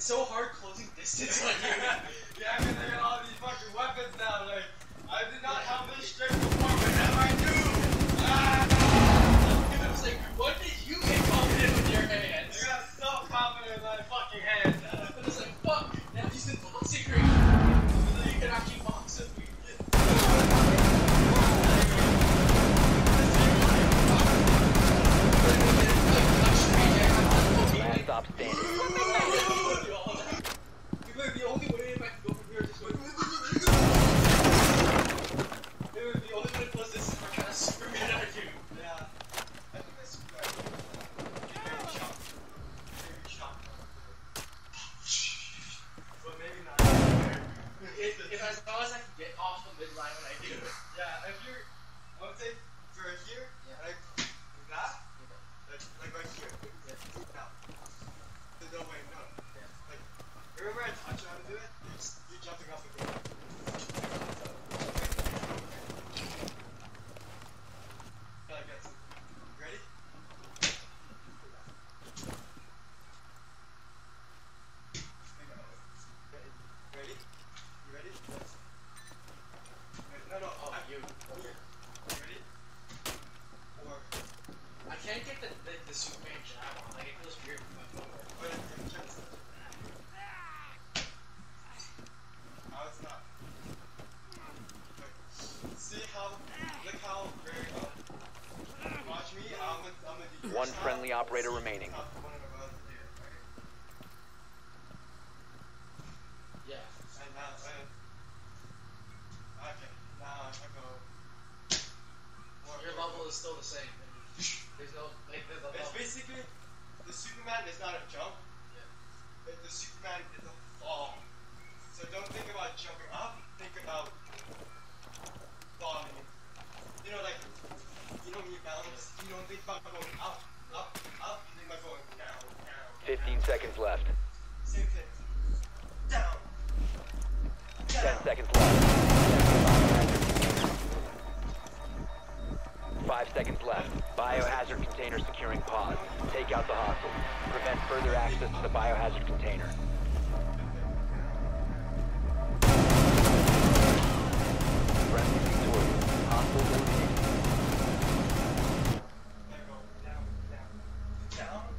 so hard closing distance on you. Yeah, because I got all these fucking weapons now. Like, I did not have this strength before, but now I do. I was like, what did you get confident with your hands? I got so confident in my fucking hands. I was like, fuck, now he's in boxing ring. So you can actually box with me. Last stop standing. The only way if I can go from here is just going. The only way was this is we're kind of screaming at you. Yeah. I think that's right. Very shocked. Very shocked. But maybe not. If as long as I can get off the midline when I do it. Yeah, if you're, I would say, if you're here, Yeah. like that, like right here. Now. No, wait, no. Like, remember I taught you how to do it? You're jumping off the ground. Like that. You ready? Ready? You ready? Yes. Wait, no, no. Oh, you. Okay. You ready? Or, I can't get the Superman jab on. Like, it feels weird with my phone. wait, check this out. How it's not. Wait. See how, look how very, watch me, I'm gonna do your One style. friendly operator remaining. How one of us do it, right? Yeah. And now, okay, now I go. Your level is still the same. There's no, like, there's a It's level. basically, the Superman is not a jump. Yeah. The Superman is a fall. So don't think about jumping up, think about falling. You know, like, you know when you balance, you don't think about going up, up, up, you think about going down, down. 15 seconds left. Same thing. Down. 10 seconds left. 5 seconds left. Biohazard container securing pods. Take out the hostile. Prevent further access to the biohazard container. Friendly victorious. Hostile eliminated. There you go. Down, down. Down.